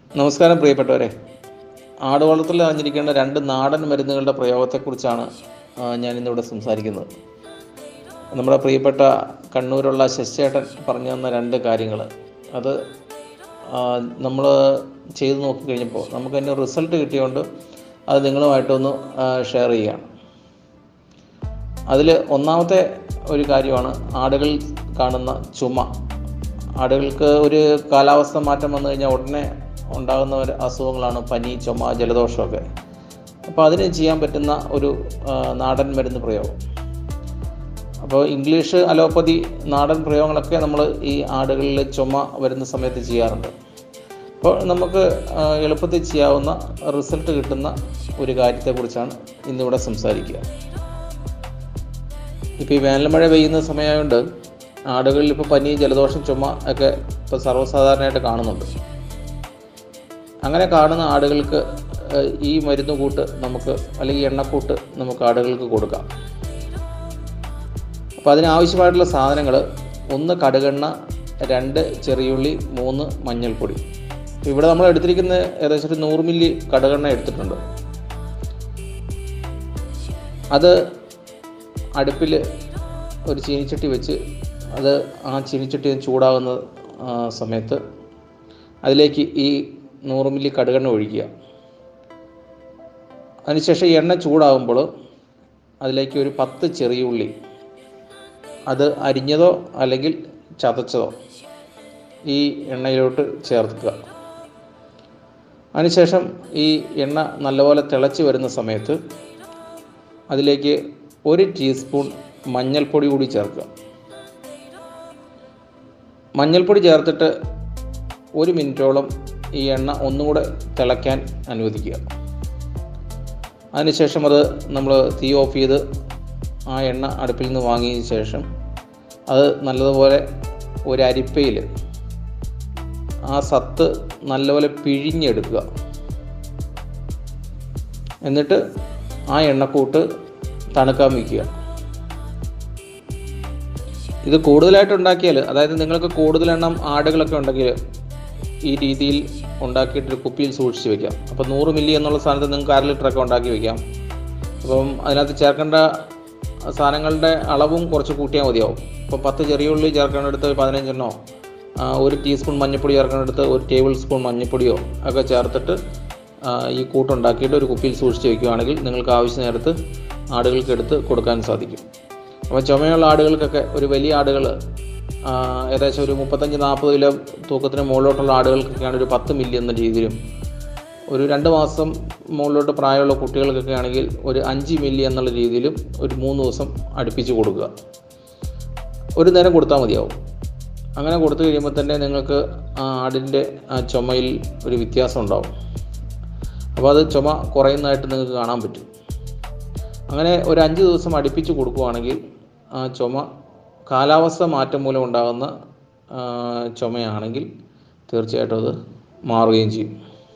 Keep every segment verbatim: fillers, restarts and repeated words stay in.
നമസ്കാരം പ്രിയപ്പെട്ടവരെ. ആടുവളർത്തലിൽ അറിഞ്ഞിരിക്കേണ്ട രണ്ട് നാടൻ മരുന്നുകളുടെ പ്രയോഗത്തെക്കുറിച്ചാണ് ഞാനിന്നിവിടെ സംസാരിക്കുന്നത്. നമ്മുടെ പ്രിയപ്പെട്ട കണ്ണൂരുള്ള ശശിയേട്ടൻ പറഞ്ഞു തന്ന രണ്ട് കാര്യങ്ങൾ, അത് നമ്മൾ ചെയ്ത് നോക്കിക്കഴിഞ്ഞപ്പോൾ നമുക്കതിൻ്റെ റിസൾട്ട് കിട്ടിയതുകൊണ്ട് അത് നിങ്ങളുമായിട്ടൊന്ന് ഷെയർ ചെയ്യുകയാണ്. അതിൽ ഒന്നാമത്തെ ഒരു കാര്യമാണ് ആടുകളിൽ കാണുന്ന ചുമ. ആടുകൾക്ക് ഒരു കാലാവസ്ഥ മാറ്റം വന്നു കഴിഞ്ഞാൽ ഉടനെ ഉണ്ടാകുന്ന ഒരു അസുഖങ്ങളാണ് പനി, ചുമ, ജലദോഷമൊക്കെ. അപ്പോൾ അതിന് ചെയ്യാൻ പറ്റുന്ന ഒരു നാടൻ മരുന്ന് പ്രയോഗം. അപ്പോൾ ഇംഗ്ലീഷ്, അലോപ്പതി, നാടൻ പ്രയോഗങ്ങളൊക്കെ നമ്മൾ ഈ ആടുകളിൽ ചുമ വരുന്ന സമയത്ത് ചെയ്യാറുണ്ട്. അപ്പോൾ നമുക്ക് എളുപ്പത്തിൽ ചെയ്യാവുന്ന റിസൾട്ട് കിട്ടുന്ന ഒരു കാര്യത്തെക്കുറിച്ചാണ് ഇന്നിവിടെ സംസാരിക്കുക. ഇപ്പോൾ ഈ വേനൽമഴ പെയ്യുന്ന സമയമായതുകൊണ്ട് ആടുകളിൽ ഇപ്പോൾ പനി, ജലദോഷം, ചുമ ഒക്കെ ഇപ്പോൾ സർവ്വസാധാരണമായിട്ട് കാണുന്നുണ്ട്. അങ്ങനെ കാണുന്ന ആടുകൾക്ക് ഈ മരുന്ന് കൂട്ട് നമുക്ക്, അല്ലെങ്കിൽ എണ്ണക്കൂട്ട് നമുക്ക് ആടുകൾക്ക് കൊടുക്കാം. അപ്പോൾ അതിനാവശ്യമായിട്ടുള്ള സാധനങ്ങൾ: ഒന്ന് കടുകെണ്ണ, രണ്ട് ചെറിയുള്ളി, മൂന്ന് മഞ്ഞൾപ്പൊടി. ഇവിടെ നമ്മൾ എടുത്തിരിക്കുന്ന ഏകദേശം ഒരു നൂറ് മില്ലി കടുകെണ്ണ എടുത്തിട്ടുണ്ട്. അത് അടുപ്പിൽ ഒരു ചീനിച്ചട്ടി വെച്ച് അത് ആ ചീനിച്ചട്ടി ചൂടാകുന്ന സമയത്ത് അതിലേക്ക് ഈ നൂറ് മില്ലി കടുകെണ്ണ ഒഴിക്കുക. അതിനുശേഷം എണ്ണ ചൂടാകുമ്പോൾ അതിലേക്ക് ഒരു പത്ത് ചെറിയ ഉള്ളി, അത് അരിഞ്ഞതോ അല്ലെങ്കിൽ ചതച്ചതോ, ഈ എണ്ണയിലോട്ട് ചേർക്കുക. അതിനുശേഷം ഈ എണ്ണ നല്ലപോലെ തിളച്ച് വരുന്ന സമയത്ത് അതിലേക്ക് ഒരു ടീസ്പൂൺ മഞ്ഞൾപ്പൊടി കൂടി ചേർക്കുക. മഞ്ഞൾപ്പൊടി ചേർത്തിട്ട് ഒരു മിനിറ്റോളം ഈ എണ്ണ ഒന്നുകൂടെ തിളയ്ക്കാൻ അനുവദിക്കുക. അതിനുശേഷം അത് നമ്മൾ തീ ഓഫ് ചെയ്ത് ആ എണ്ണ അടുപ്പിൽ നിന്ന് വാങ്ങിയതിന് ശേഷം അത് നല്ലതുപോലെ ഒരു അരിപ്പയിൽ ആ സത്ത് നല്ലപോലെ പിഴിഞ്ഞെടുക്കുക. എന്നിട്ട് ആ എണ്ണക്കൂട്ട് തണുക്കാൻ വയ്ക്കുക. ഇത് കൂടുതലായിട്ട് ഉണ്ടാക്കിയാൽ, അതായത് നിങ്ങൾക്ക് കൂടുതൽ എണ്ണം ആടുകളൊക്കെ ഉണ്ടെങ്കിൽ ഈ രീതിയിൽ ഉണ്ടാക്കിയിട്ടൊരു കുപ്പിയിൽ സൂക്ഷിച്ച് വയ്ക്കാം. അപ്പോൾ നൂറ് മില്ലി എന്നുള്ള സാധനത്ത് നിങ്ങൾക്ക് അര ലിറ്ററൊക്കെ ഉണ്ടാക്കി വയ്ക്കാം. അപ്പം അതിനകത്ത് ചേർക്കേണ്ട സാധനങ്ങളുടെ അളവും കുറച്ച് കൂട്ടിയാൽ മതിയാവും. ഇപ്പോൾ പത്ത് ചെറിയ ഉള്ളി ചേർക്കേണ്ടടുത്ത് പതിനഞ്ചെണ്ണോ, ഒരു ടീസ്പൂൺ മഞ്ഞൾപ്പൊടി ചേർക്കേണ്ടടുത്ത് ഒരു ടേബിൾ സ്പൂൺ മഞ്ഞൾപ്പൊടിയോ ഒക്കെ ചേർത്തിട്ട് ഈ കൂട്ടുണ്ടാക്കിയിട്ട് ഒരു കുപ്പിയിൽ സൂക്ഷിച്ച് വയ്ക്കുകയാണെങ്കിൽ നിങ്ങൾക്ക് ആവശ്യ നേരത്ത് ആടുകൾക്ക് എടുത്ത് കൊടുക്കാൻ സാധിക്കും. അപ്പോൾ ചുമയുള്ള ആടുകൾക്കൊക്കെ, ഒരു വലിയ ആടുകൾ ഏകദേശം ഒരു മുപ്പത്തഞ്ച് നാൽപ്പത് കിലോ തൂക്കത്തിന് മുകളിലോട്ടുള്ള ആടുകൾക്കൊക്കെയാണ് ഒരു പത്ത് മില്ലി എന്ന രീതിയിലും, ഒരു രണ്ട് മാസം മുകളിലോട്ട് പ്രായമുള്ള കുട്ടികൾക്കൊക്കെ ആണെങ്കിൽ ഒരു അഞ്ച് മില്ലി എന്നുള്ള രീതിയിലും ഒരു മൂന്ന് ദിവസം അടുപ്പിച്ച് കൊടുക്കുക. ഒരു നേരം കൊടുത്താൽ മതിയാവും. അങ്ങനെ കൊടുത്തു കഴിയുമ്പോൾ തന്നെ നിങ്ങൾക്ക് ആ ആടിൻ്റെ ആ ചുമയിൽ ഒരു വ്യത്യാസം ഉണ്ടാവും. അപ്പോൾ അത് ചുമ കുറയുന്നതായിട്ട് നിങ്ങൾക്ക് കാണാൻ പറ്റും. അങ്ങനെ ഒരു അഞ്ച് ദിവസം അടുപ്പിച്ച് കൊടുക്കുകയാണെങ്കിൽ ആ ചുമ കാലാവസ്ഥ മാറ്റം മൂലം ഉണ്ടാകുന്ന ചുമയാണെങ്കിൽ തീർച്ചയായിട്ടും അത് മാറുകയും ചെയ്യും.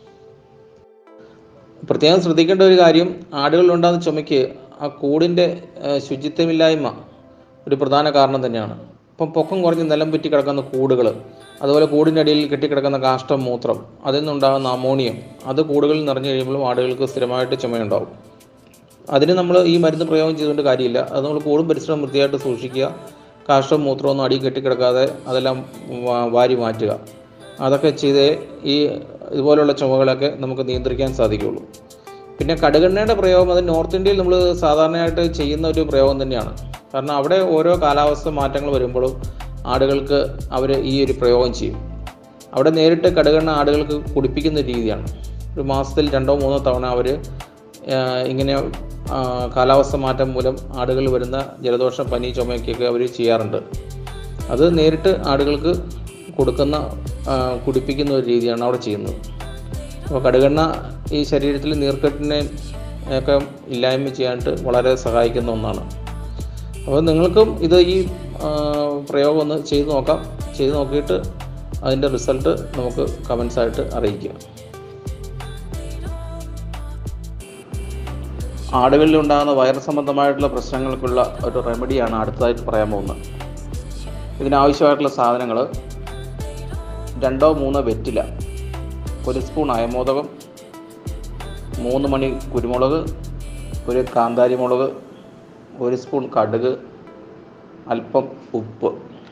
പ്രത്യേകം ശ്രദ്ധിക്കേണ്ട ഒരു കാര്യം, ആടുകളിലുണ്ടാകുന്ന ചുമയ്ക്ക് ആ കൂടിൻ്റെ ശുചിത്വമില്ലായ്മ ഒരു പ്രധാന കാരണം തന്നെയാണ്. ഇപ്പം പൊക്കം കുറഞ്ഞ് നിലം പറ്റി കിടക്കുന്ന കൂടുകൾ, അതുപോലെ കൂടിൻ്റെ അടിയിൽ കെട്ടിക്കിടക്കുന്ന കാഷ്ടം, മൂത്രം, അതിൽ നിന്നുണ്ടാകുന്ന അമോണിയം, അത് കൂടുകളിൽ നിറഞ്ഞു കഴിയുമ്പോഴും ആടുകൾക്ക് സ്ഥിരമായിട്ട് ചുമയുണ്ടാകും. അതിന് നമ്മൾ ഈ മരുന്ന് പ്രയോഗം ചെയ്തുകൊണ്ട് കാര്യമില്ല. അത് നമ്മൾ കൂടും പരിസരം വൃത്തിയായിട്ട് സൂക്ഷിക്കുക. കാഷ്ടം, മൂത്രമൊന്നും അടി കെട്ടിക്കിടക്കാതെ അതെല്ലാം വാരി മാറ്റുക. അതൊക്കെ ചെയ്തേ ഈ ഇതുപോലുള്ള ചുമകളൊക്കെ നമുക്ക് നിയന്ത്രിക്കാൻ സാധിക്കുകയുള്ളൂ. പിന്നെ കടുകെണ്ണയുടെ പ്രയോഗം, അത് നോർത്ത് ഇന്ത്യയിൽ നമ്മൾ സാധാരണയായിട്ട് ചെയ്യുന്ന ഒരു പ്രയോഗം തന്നെയാണ്. കാരണം അവിടെ ഓരോ കാലാവസ്ഥ മാറ്റങ്ങൾ വരുമ്പോഴും ആടുകൾക്ക് അവർ ഈ ഒരു പ്രയോഗം ചെയ്യും. അവിടെ നേരിട്ട് കടുകെണ്ണ ആടുകൾക്ക് കുടിപ്പിക്കുന്ന രീതിയാണ്. ഒരു മാസത്തിൽ രണ്ടോ മൂന്നോ തവണ അവർ ഇങ്ങനെ കാലാവസ്ഥ മാറ്റം മൂലം ആടുകൾ വരുന്ന ജലദോഷം, പനി, ചുമയ്ക്കൊക്കെ അവർ ചെയ്യാറുണ്ട്. അത് നേരിട്ട് ആടുകൾക്ക് കൊടുക്കുന്ന കുടിപ്പിക്കുന്ന ഒരു രീതിയാണ് അവിടെ ചെയ്യുന്നത്. അപ്പോൾ കടുകെണ്ണ ഈ ശരീരത്തിൽ നീർക്കെട്ടിനെ ഒക്കെ ഇല്ലായ്മ ചെയ്യാനായിട്ട് വളരെ സഹായിക്കുന്ന ഒന്നാണ്. അപ്പോൾ നിങ്ങൾക്കും ഇത് ഈ പ്രയോഗം ഒന്ന് ചെയ്ത് നോക്കാം. ചെയ്ത് നോക്കിയിട്ട് അതിൻ്റെ റിസൾട്ട് നമുക്ക് കമൻസായിട്ട് അറിയിക്കുക. ആടുകളിൽ ഉണ്ടാകുന്ന വയറ് സംബന്ധമായിട്ടുള്ള പ്രശ്നങ്ങൾക്കുള്ള ഒരു റെമഡിയാണ് അടുത്തതായിട്ട് പറയാൻ പോകുന്നത്. ഇതിനാവശ്യമായിട്ടുള്ള സാധനങ്ങൾ: രണ്ടോ മൂന്നോ വെറ്റില, ഒരു സ്പൂൺ അയമോദകം, മൂന്ന് മണി കുരുമുളക്, ഒരു കാന്താരി മുളക്, ഒരു സ്പൂൺ കടുക്, അല്പം ഉപ്പ്.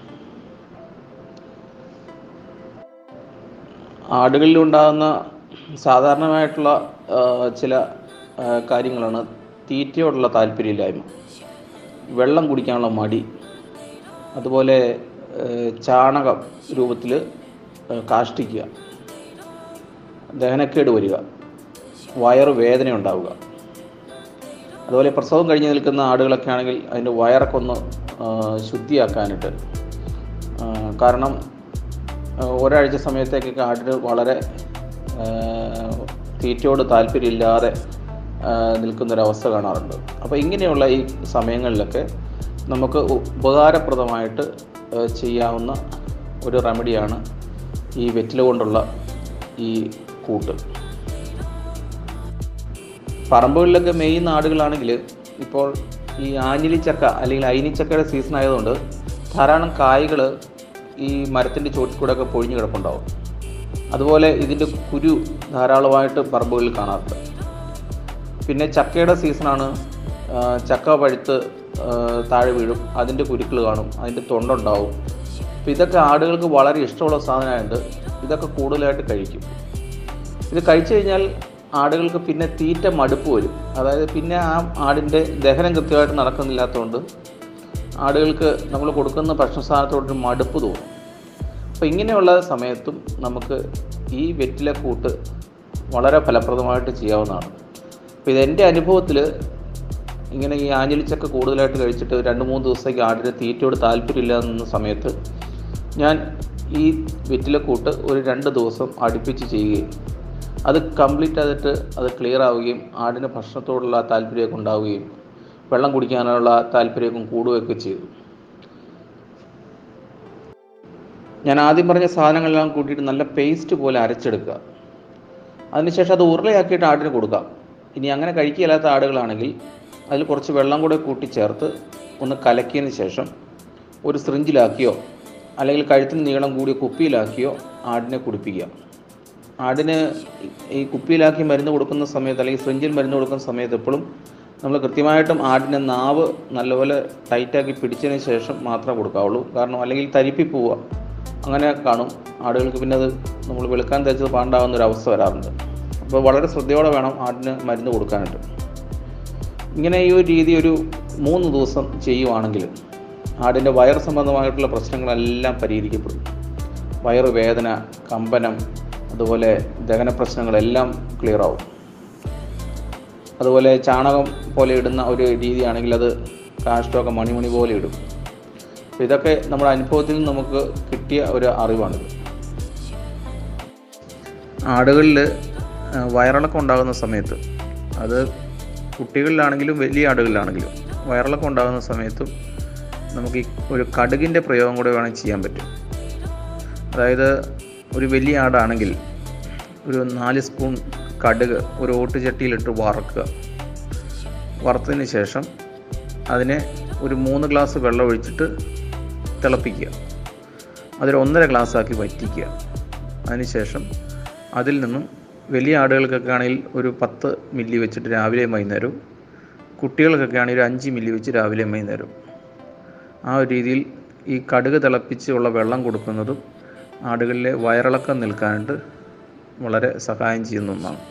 ആടുകളിലുണ്ടാകുന്ന സാധാരണമായിട്ടുള്ള ചില കാര്യങ്ങളാണ് തീറ്റയോടുള്ള താല്പര്യമില്ലായ്മ, വെള്ളം കുടിക്കാനുള്ള മടി, അതുപോലെ ചാണകം രൂപത്തിൽ കാഷ്ടിക്കുക, ദഹനക്കേട് വരിക, വയറ് വേദന ഉണ്ടാവുക. അതുപോലെ പ്രസവം കഴിഞ്ഞ് നിൽക്കുന്ന ആടുകളൊക്കെ ആണെങ്കിൽ അതിൻ്റെ വയറൊക്കെ ഒന്ന് ശുദ്ധിയാക്കാനായിട്ട്, കാരണം ഒരാഴ്ച സമയത്തേക്കൊക്കെ ആടിന് വളരെ തീറ്റയോട് താല്പര്യമില്ലാതെ നിൽക്കുന്നൊരവസ്ഥ കാണാറുണ്ട്. അപ്പോൾ ഇങ്ങനെയുള്ള ഈ സമയങ്ങളിലൊക്കെ നമുക്ക് ഉപകാരപ്രദമായിട്ട് ചെയ്യാവുന്ന ഒരു റെമഡിയാണ് ഈ വെറ്റില കൊണ്ടുള്ള ഈ കൂട്ട്. പറമ്പുകളിലൊക്കെ മെയ്യുന്ന ആടുകളാണെങ്കിൽ ഇപ്പോൾ ഈ ആഞ്ഞിലിച്ചക്ക അല്ലെങ്കിൽ അയിനിച്ചക്കയുടെ സീസൺ ആയതുകൊണ്ട് ധാരാളം കായ്കൾ ഈ മരത്തിൻ്റെ ചോട്ടിൽ കൂടെയൊക്കെ പൊഴിഞ്ഞ് കിടപ്പുണ്ടാവും. അതുപോലെ ഇതിൻ്റെ കുരു ധാരാളമായിട്ട് പറമ്പുകളിൽ കാണാറുണ്ട്. പിന്നെ ചക്കയുടെ സീസണാണ്, ചക്ക പഴുത്ത് താഴെ വീഴും, അതിൻ്റെ കുരുക്കൾ കാണും, അതിൻ്റെ തൊണ്ടുണ്ടാവും. അപ്പോൾ ഇതൊക്കെ ആടുകൾക്ക് വളരെ ഇഷ്ടമുള്ള സാധനമായതുകൊണ്ട് ഇതൊക്കെ കൂടുതലായിട്ട് കഴിക്കും. ഇത് കഴിച്ചു കഴിഞ്ഞാൽ ആടുകൾക്ക് പിന്നെ തീറ്റ മടുപ്പ് വരും. അതായത് പിന്നെ ആ ആടിൻ്റെ ദഹനം കൃത്യമായിട്ട് നടക്കുന്നില്ലാത്തതുകൊണ്ട് ആടുകൾക്ക് നമ്മൾ കൊടുക്കുന്ന ഭക്ഷണ സാധനത്തോടൊരു മടുപ്പ് തോന്നും. അപ്പോൾ ഇങ്ങനെയുള്ള സമയത്തും നമുക്ക് ഈ വെറ്റില കൂട്ട് വളരെ ഫലപ്രദമായിട്ട് ചെയ്യാവുന്നതാണ്. അപ്പോൾ ഇതെൻ്റെ അനുഭവത്തിൽ ഇങ്ങനെ ഈ ആഞ്ഞിലിച്ചക്ക കൂടുതലായിട്ട് കഴിച്ചിട്ട് രണ്ട് മൂന്ന് ദിവസത്തേക്ക് ആടിന് തീറ്റയോട് താല്പര്യമില്ല എന്ന സമയത്ത് ഞാൻ ഈ വെറ്റില കൂട്ട് ഒരു രണ്ട് ദിവസം അടുപ്പിച്ച് ചെയ്യുകയും അത് കംപ്ലീറ്റ് ആയിട്ട് അത് ക്ലിയർ ആവുകയും ആടിന് ഭക്ഷണത്തോടുള്ള താല്പര്യമൊക്കെ ഉണ്ടാവുകയും വെള്ളം കുടിക്കാനുള്ള താല്പര്യമൊക്കെ കൂടുകയൊക്കെ ചെയ്തു. ഞാൻ ആദ്യം പറഞ്ഞ സാധനങ്ങളെല്ലാം കൂട്ടിയിട്ട് നല്ല പേസ്റ്റ് പോലെ അരച്ചെടുക്കുക. അതിനുശേഷം അത് ഉരുളയാക്കിയിട്ട് ആടിന് കൊടുക്കാം. ഇനി അങ്ങനെ കഴിക്കില്ലാത്ത ആടുകളാണെങ്കിൽ അതിൽ കുറച്ച് വെള്ളം കൂടെ കൂട്ടി ചേർത്ത് ഒന്ന് കലക്കിയതിന് ശേഷം ഒരു സിറിഞ്ചിലാക്കിയോ അല്ലെങ്കിൽ കഴുത്തിന് നീളം കൂടിയ കുപ്പിയിലാക്കിയോ ആടിനെ കുടിപ്പിക്കുക. ആടിന് ഈ കുപ്പിയിലാക്കി മരുന്ന് കൊടുക്കുന്ന സമയത്ത് അല്ലെങ്കിൽ സിറിഞ്ചിൽ മരുന്ന് കൊടുക്കുന്ന സമയത്ത് എപ്പോഴും നമ്മൾ കൃത്യമായിട്ടും ആടിൻ്റെ നാവ് നല്ലപോലെ ടൈറ്റാക്കി പിടിച്ചതിന് ശേഷം മാത്രമേ കൊടുക്കാവുള്ളൂ. കാരണം അല്ലെങ്കിൽ തരിപ്പി പോവുക അങ്ങനെ കാണും. ആടുകൾക്ക് പിന്നെ അത് നമ്മൾ വെളുക്കാൻ തേച്ചത് പാണ്ടാവുന്ന ഒരു അവസ്ഥ വരാറുണ്ട്. അപ്പോൾ വളരെ ശ്രദ്ധയോടെ വേണം ആടിന് മരുന്ന് കൊടുക്കാനായിട്ട്. ഇങ്ങനെ ഈ ഒരു രീതി ഒരു മൂന്ന് ദിവസം ചെയ്യുവാണെങ്കിൽ ആടിൻ്റെ വയർ സംബന്ധമായിട്ടുള്ള പ്രശ്നങ്ങളെല്ലാം പരിഹരിക്കപ്പെടും. വയറ് വേദന, കമ്പനം, അതുപോലെ ദഹന പ്രശ്നങ്ങളെല്ലാം ക്ലിയർ ആവും. അതുപോലെ ചാണകം പോലെ ഇടുന്ന ഒരു രീതിയാണെങ്കിൽ അത് കാഷ്ടമൊക്കെ മണിമണി പോലെ ഇടും. അപ്പോൾ ഇതൊക്കെ നമ്മുടെ അനുഭവത്തിൽ നിന്ന് നമുക്ക് കിട്ടിയ ഒരു അറിവാണിത്. ആടുകളിൽ വയറിളക്കം ഉണ്ടാകുന്ന സമയത്ത്, അത് കുട്ടികളിലാണെങ്കിലും വലിയ ആടുകളിലാണെങ്കിലും വയറിളക്കം ഉണ്ടാകുന്ന സമയത്തും നമുക്ക് ഈ ഒരു കടുകിൻ്റെ പ്രയോഗം കൂടെ വേണമെങ്കിൽ ചെയ്യാൻ പറ്റും. അതായത് ഒരു വലിയ ആടാണെങ്കിൽ ഒരു നാല് സ്പൂൺ കടുക് ഒരു ഓട്ടുചട്ടിയിലിട്ട് വറക്കുക. വറുത്തതിന് ശേഷം അതിനെ ഒരു മൂന്ന് ഗ്ലാസ് വെള്ളം ഒഴിച്ചിട്ട് തിളപ്പിക്കുക. അതിൽ ഒന്നര ഗ്ലാസ്സാക്കി വറ്റിക്കുക. അതിനുശേഷം അതിൽ നിന്നും വലിയ ആടുകൾക്കൊക്കെ ആണെങ്കിൽ ഒരു പത്ത് മില്ലി വെച്ചിട്ട് രാവിലെയും വൈകുന്നേരവും, കുട്ടികൾക്കൊക്കെ ആണെങ്കിൽ ഒരു അഞ്ച് മില്ലി വെച്ച് രാവിലെയും വൈകുന്നേരവും ആ ഒരു രീതിയിൽ ഈ കടുക് തിളപ്പിച്ച് ഉള്ള വെള്ളം കൊടുക്കുന്നതും ആടുകളിലെ വയറിളക്കം നിൽക്കാനായിട്ട് വളരെ സഹായം ചെയ്യുന്ന ഒന്നാണ്.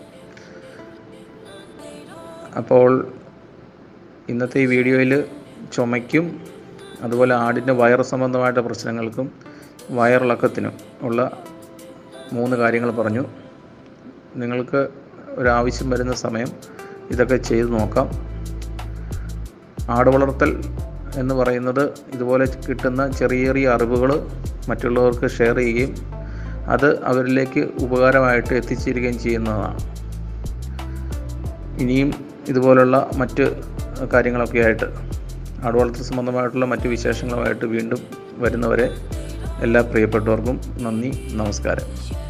അപ്പോൾ ഇന്നത്തെ ഈ വീഡിയോയിൽ ചുമയ്ക്കും അതുപോലെ ആടിൻ്റെ വയറ് സംബന്ധമായിട്ട് പ്രശ്നങ്ങൾക്കും വയറിളക്കത്തിനും ഉള്ള മൂന്ന് കാര്യങ്ങൾ പറഞ്ഞു. നിങ്ങൾക്ക് ഒരാവശ്യം വരുന്ന സമയം ഇതൊക്കെ ചെയ്തു നോക്കാം. ആട് വളർത്തൽ എന്ന് പറയുന്നത് ഇതുപോലെ കിട്ടുന്ന ചെറിയ ചെറിയ അറിവുകൾ മറ്റുള്ളവർക്ക് ഷെയർ ചെയ്യുകയും അത് അവരിലേക്ക് ഉപകാരമായിട്ട് എത്തിച്ചേരുകയും ചെയ്യുന്നതാണ്. ഇനിയും ഇതുപോലുള്ള മറ്റ് കാര്യങ്ങളൊക്കെ ആയിട്ട് ആട് വളർത്തൽ സംബന്ധമായിട്ടുള്ള മറ്റ് വിശേഷങ്ങളുമായിട്ട് വീണ്ടും വരുന്നവരെ എല്ലാ പ്രിയപ്പെട്ടവർക്കും നന്ദി, നമസ്കാരം.